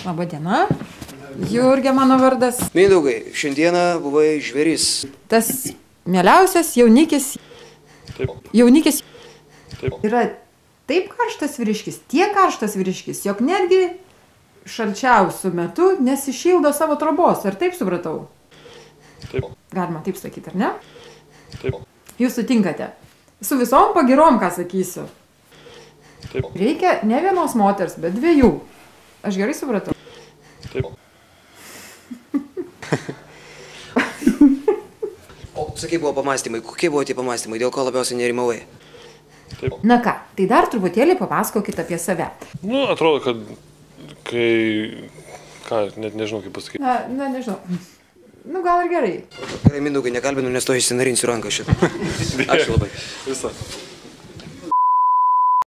Labą dieną. Jurgė mano vardas. Mindaugai, šiandieną buvai žvėris. Tas mieliausias jaunikis. Taip. Jaunikis Taip. yra taip karštas vyriškis, tiek karštas vyriškis, jog netgi šalčiausių metų nesišildo savo trobos. Ar taip supratau? Taip. Galima taip sakyti, ar ne? Taip. Jūs sutinkate. Su visom pagirom, ką sakysiu. Taip. Reikia ne vienos moters, bet dviejų. Aš gerai supratau. Taip. O sakai, buvo pamastymai. Kokie buvo tie pamastymai? Dėl ko labiausiai nerimavai? Taip. Na ką, tai dar truputėlį papasakokit apie save. Nu, atrodo, kad kai... Ką, net nežinau, kaip pasakyti. Na, nežinau. Nu, gal ir gerai. Gerai, Mindaugai, nekalbinu, nes to išsinarinsiu ranką šitą. Ačiū labai. Visą.